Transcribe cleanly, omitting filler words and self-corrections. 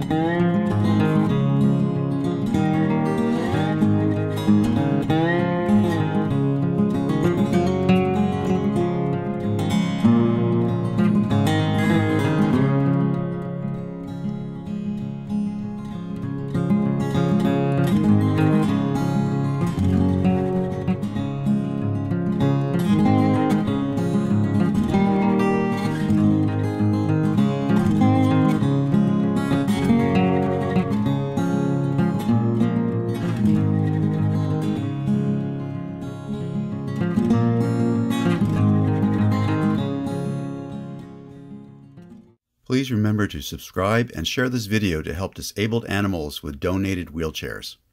Please remember to subscribe and share this video to help disabled animals with donated wheelchairs.